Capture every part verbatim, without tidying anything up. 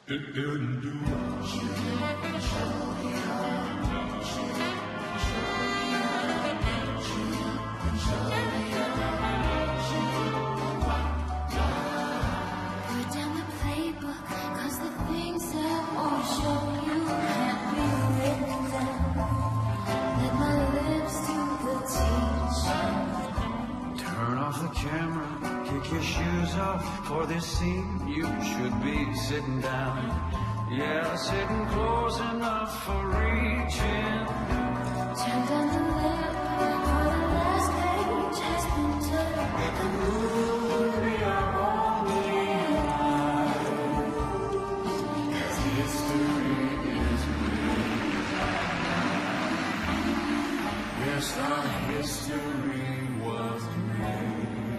For this scene, you should be sitting down. Yeah, sitting close enough for reaching. Turn down the lamp, for the last page has been turned. The moon be our only light. 'Cause history is made. Yes, our history was made.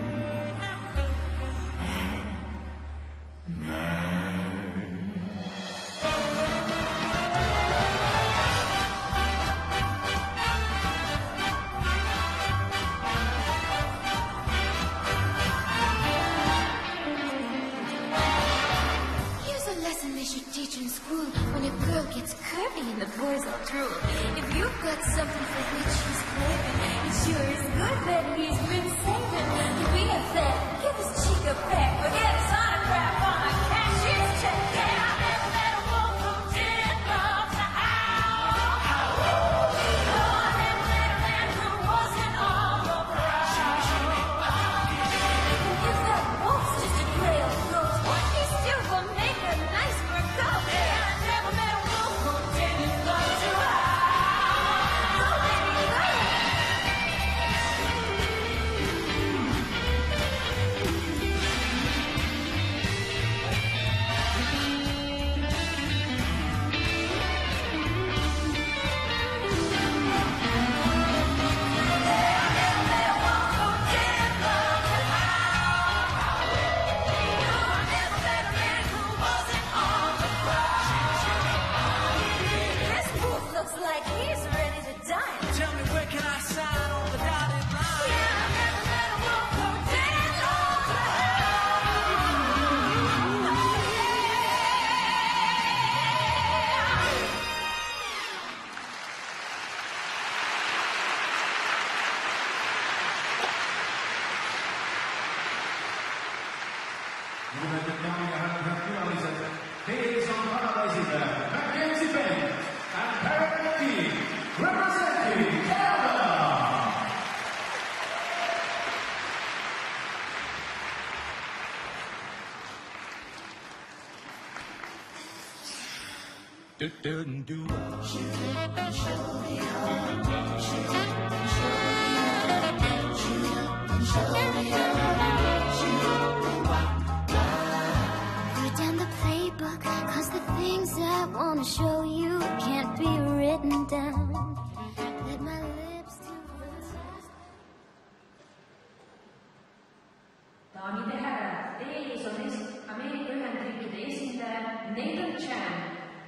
When a girl gets curvy and the boys all drool. If you've got something for which he's craving, it sure is good that he's been saving. To be a fat, give his cheek a peck, or get his autograph on a cashier's check. Yeah, I never met a wolf who didn't love to howl. No, I never met a man who wasn't on the prowl. If that wolf's just a gray old ghost, he still will make a nice fur coat. He's on Paradise Mackenzie and Garrett MACKEEN, representing Canada. Do do do. I wanna show you can't be written down. Let my lips do the test. daamid ja härrad, teie ees on Ameerika Ühendriikide esindaja Nathan Chan.